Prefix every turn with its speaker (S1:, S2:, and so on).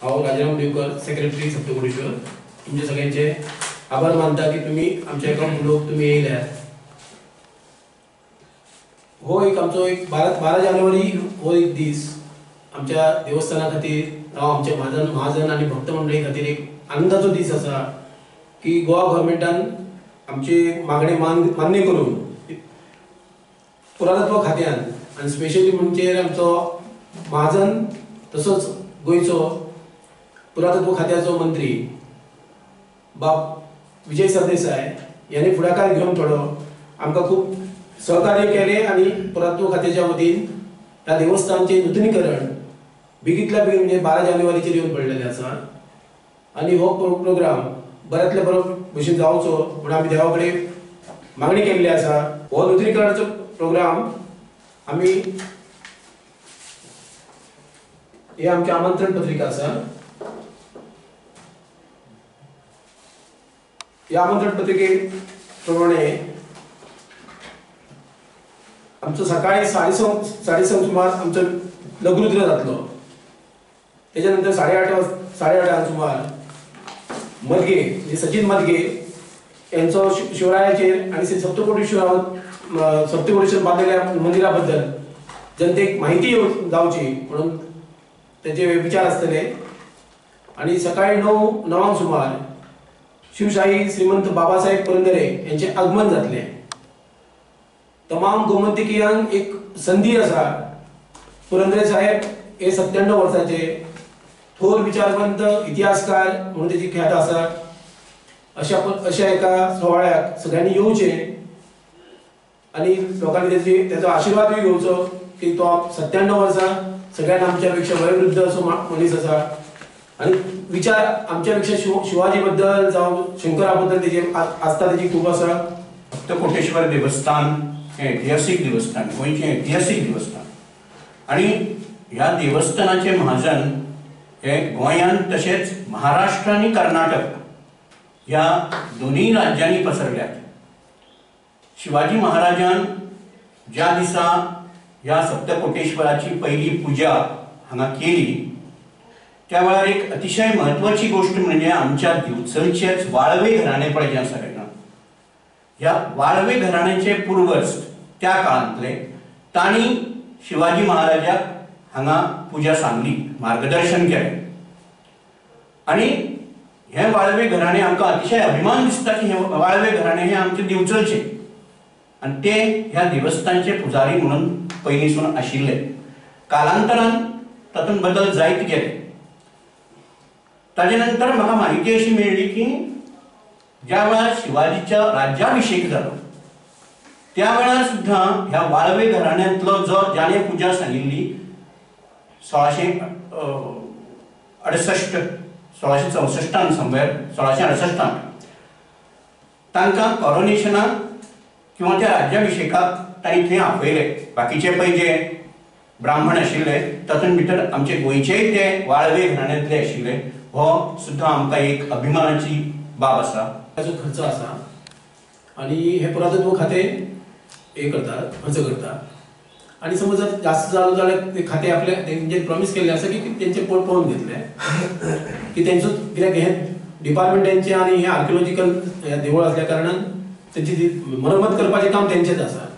S1: हांव राजाराम देवकर सेक्रेटरी सप्तकोटेश्वर तुमचे सगळ्यांचे आभार मानता की तुम्ही आमच्या एका लोक तुम्ही येयल्यात। हो एक आमचो एक 12 जानेवारी हो एक दीस आमच्या देवस्थाना खातीर हांव आमच्या महाजन आणि भक्त मंडळी खातीर एक आनंदाचो दीस आसा की गोवा गव्हर्मेंटान आमची मागणी मान्य करून पुरातत्व खात्यान आणि स्पेशली म्हणजे आमचो महाजन तसोच गोयचो पुरातत्व खात्याचो मंत्री बाब विजय सरदेसाय यांनी फुडाकार घेवन थोडो आमकां खूब सहकार्य केले आणि पुरातत्व खात्याच्या वतीन ह्या देवस्थानचे नूतनीकरण बेगीतल्या बेगीन म्हणजे 12 जानेवारीचेर येवन पडलेले आसा आणि हो प्रोग्राम बऱ्यातल्या बरो भशेन जावचो म्हणून आमी देवा कडेन मागणी केल्ली आसा। हो नूतनीकरणाचो प्रोग्राम आमी हे आमचे आमंत्रण पत्रिका आसा या आमंत्रण पत्रिके प्रमाणे आमचो सकाळी 6:30 सुमार आमचो लघुरुद्र जातलो। त्याच्यानंतर 8:30 सुमार मदगे सचिन मदगे यांचो शिवरायाचेर आणि सप्तकोटेश्वर बांधलेल्या मंदिरा बद्दल जनतेक माहिती जावची म्हणून त्याचे विचार असतले। आणि सकाळी 9 सुमार शिवशाही श्रीमंत बाबासाहेब पुरंदरे यांचे आगमन जातले। तमाम गोमंतकीयांक एक संधी आसा। पुरंदरे साहेब हे 97 वर्साचे थोर विचारवंत इतिहासकार म्हणून त्याची ख्यात आसा। अशा एका सोहळ्याक सगळ्यांनी येवचे आणि लोकांनी त्याचो आशीर्वादूय घेवचो की तो 97 वर्सां सगळ्यांना आमच्यापेक्षा वयोवृद्ध असो मनीस आसा आणि विचार आमच्यापेक्षा शिवाजी बद्दल जावं शंकरा बद्दल त्याची आस्था त्याची खूप आसा।
S2: सप्तकोटेश्वर देवस्थान हे ऐतिहासिक देवस्थान गोंयचें ऐतिहासिक देवस्थान आणि ह्या देवस्थानाचे महाजन हे गोंयांत तशेंच महाराष्ट्र आणि कर्नाटक ह्या दोन्ही राज्यांनी पसरल्यात। शिवाजी महाराजान ज्या दिसा ह्या सप्तकोटेश्वराची पहिली पूजा हांगा केली त्या वेळार एक अतिशय महत्वाची गोष्ट म्हणजे आमच्या दिवचलचेच वाळवे घराणे पळय जें आसा ना ह्या वाळवे घराण्याचे पूर्वज त्या काळांतले तांणी शिवाजी महाराजाक हांगा पूजा सांगली मार्गदर्शन केलें आणि हे वाळवे घराणे आमकां अतिशय अभिमान दिसता की हे वाळवे घराणे हे आमचे दिवचलचे आणि ते ह्या देवस्थानचे पुजारी म्हणून पयलींसून आशिल्ले। कालांतरान तातूंत बदल जायत गेले। ताजे नंतर म्हाका माहिती अशी मेळ्ळी की ज्या वेळार शिवाजीचा राज्याभिषेक जालो त्या वेळार सुद्धा ह्या वाळवे घराण्यांतलो जो ज्याने पूजा सांगिल्ली 1664 संवय 1668 तांकां कॉरोनेशनाक किंवा त्या राज्याभिषेकाक तांणी थंय आपयले। बाकीचे पळय जे ब्राह्मण आशिल्ले तातूंत भितर आमचे गोंयचेय ते वाळवे घराण्यांतले आशिल्ले। हो सुद्धा आमकां एक अभिमानाची बाब आसा।
S1: ताचो खर्च आसा आणि हे पुरातत्व खाते हे करतात खर्च करतात आणि समज जर जास्त झालं जाल्यार ते खाते आपल्या तेंचे प्रॉमिस केले आसा की तेंचे पळोवन घेतले की तेंचो कित्याक हे डिपार्टमेंट तेंचे आणि हे आर्किओलॉजिकल देवूळ असल्या कारणान तेंची मरम्मत करपाचें काम तेंचेच आसा।